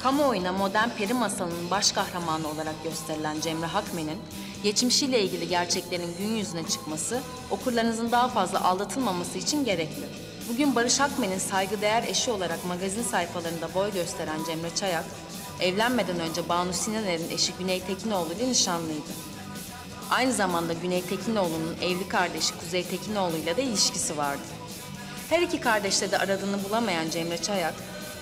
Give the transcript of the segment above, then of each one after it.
Kamuoyuna modern peri masalının baş kahramanı olarak gösterilen Cemre Hakmen'in geçmişiyle ilgili gerçeklerin gün yüzüne çıkması, okurlarınızın daha fazla aldatılmaması için gerekli. Bugün Barış Hakmen'in saygıdeğer eşi olarak magazin sayfalarında boy gösteren Cemre Çayak, evlenmeden önce Banu Sinaner'in eşi Güney Tekinoğlu ile nişanlıydı. Aynı zamanda Güney Tekinoğlu'nun evli kardeşi Kuzey Tekinoğlu ile de ilişkisi vardı. Her iki kardeşte de aradığını bulamayan Cemre Çayak,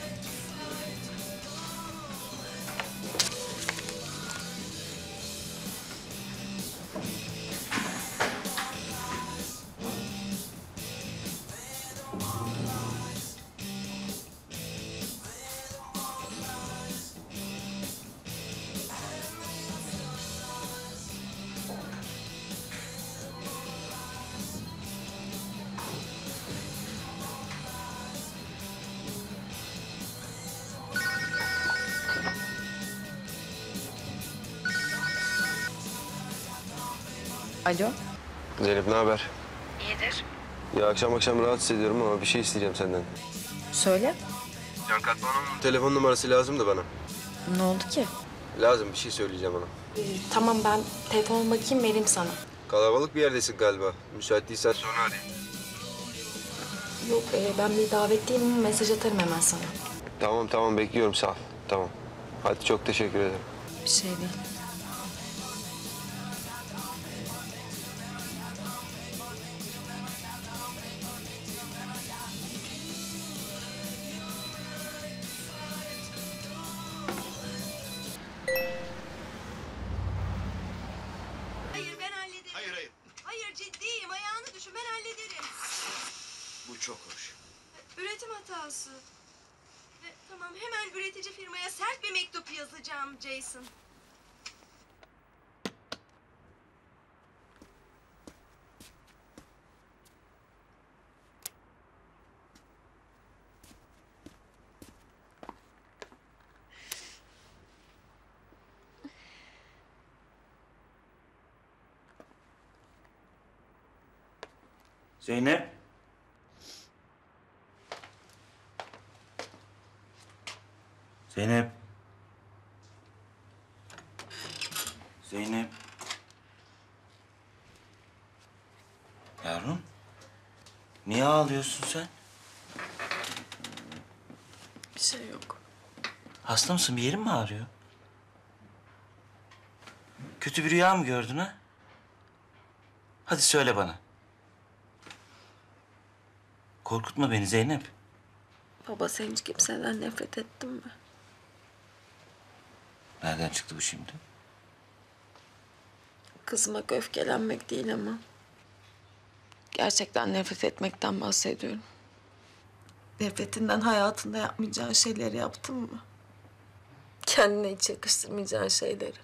alo. Zeynep ne haber? İyidir. Ya akşam rahatsız ediyorum ama bir şey isteyeceğim senden. Söyle. Can Katman'ın telefon numarası lazım da bana. Ne oldu ki? Lazım bir şey söyleyeceğim ona. Tamam, ben telefon bakayım, vereyim sana. Kalabalık bir yerdesin galiba. Müsait değilsen sonra arayayım. Yok, ben bir davetliyim, mesaj atarım hemen sana. Tamam bekliyorum sağ ol. Tamam. Hadi çok teşekkür ederim. Bir şey değil. Hayır, ben hallederim. Hayır. Hayır, ciddiyim. Ayağını düşün, ben hallederim. Bu çok hoş. Üretim hatası. Tamam, hemen üretici firmaya sert bir mektup yazacağım Jason. Zeynep. Zeynep. Zeynep. Yavrum. Niye ağlıyorsun sen? Bir şey yok. Hasta mısın? Bir yerin mi ağrıyor? Kötü bir rüya mı gördün ha? Hadi söyle bana. Korkutma beni Zeynep. Baba, sen hiç kimseden nefret ettin mi? Nereden çıktı bu şimdi? Kızmak öfkelenmek değil ama. Gerçekten nefret etmekten bahsediyorum. Nefretinden hayatında yapmayacağın şeyleri yaptın mı? Kendine hiç yakıştırmayacağın şeyleri.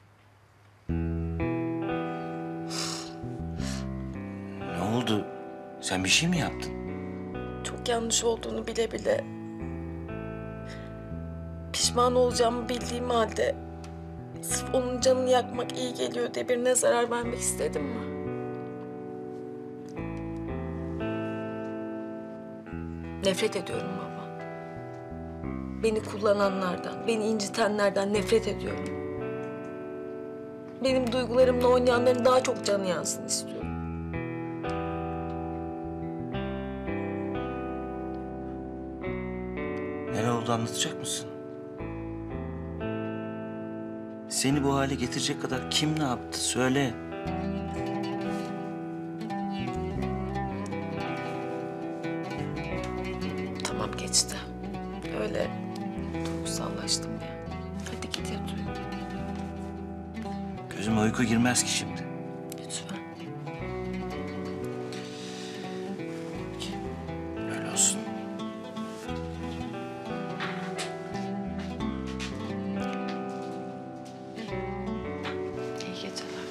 Ne oldu? Sen bir şey mi yaptın? Çok yanlış olduğunu bile bile... pişman olacağımı bildiğim halde... sırf onun canını yakmak iyi geliyor diye birine zarar vermek istedim mi? Nefret ediyorum baba. Beni kullananlardan, beni incitenlerden nefret ediyorum. Benim duygularımla oynayanların daha çok canı yansın istiyorum. Ne oldu anlatacak mısın? Seni bu hale getirecek kadar kim ne yaptı? Söyle. Tamam, geçti. Öyle duygusallaştım ya. Hadi git yat uyu. Gözüme uyku girmez ki şimdi. Lütfen. Öyle olsun. İyi geceler.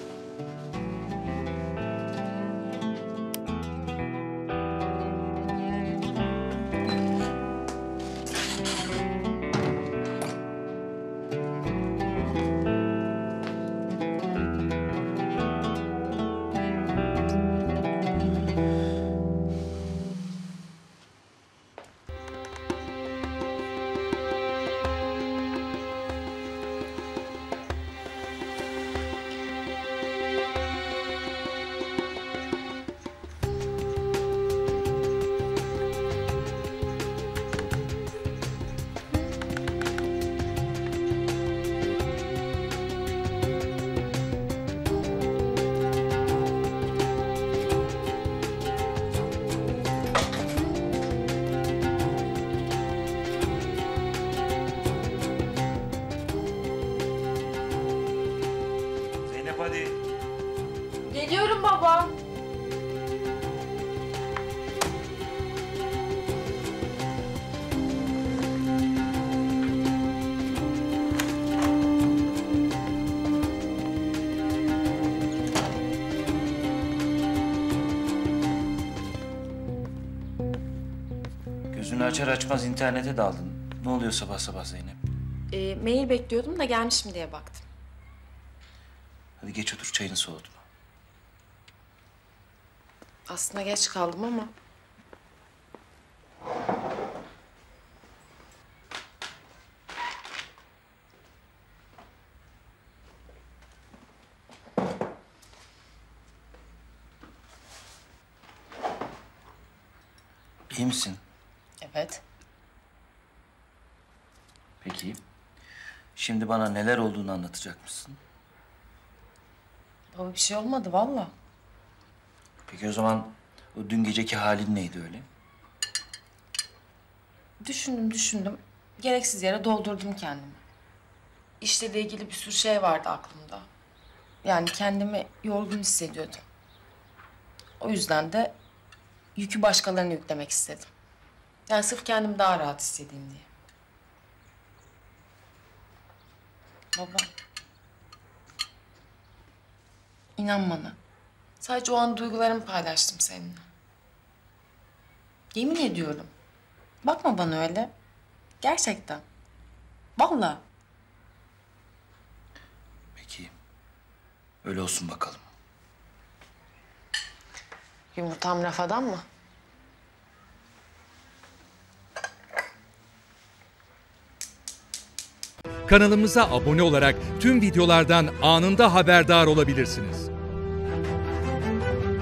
Gözünü açar açmaz internete daldın. Ne oluyor sabah sabah Zeynep? Mail bekliyordum da gelmiş mi diye baktım. Hadi geç otur, çayını soğutma. Aslında geç kaldım ama. İyi misin? Evet. Peki. Şimdi bana neler olduğunu anlatacak mısın? Baba bir şey olmadı valla. Peki o zaman o dün geceki halin neydi öyle? Düşündüm. Gereksiz yere doldurdum kendimi. İşle ilgili bir sürü şey vardı aklımda. Yani kendimi yorgun hissediyordum. O yüzden de yükü başkalarına yüklemek istedim. Yani sırf kendimi daha rahat hissedeyim diye. Baba. İnan bana. Sadece o an duygularımı paylaştım seninle. Yemin ediyorum. Bakma bana öyle. Gerçekten. Vallahi. Peki. Öyle olsun bakalım. Yumurtam rafadan mı? Kanalımıza abone olarak tüm videolardan anında haberdar olabilirsiniz.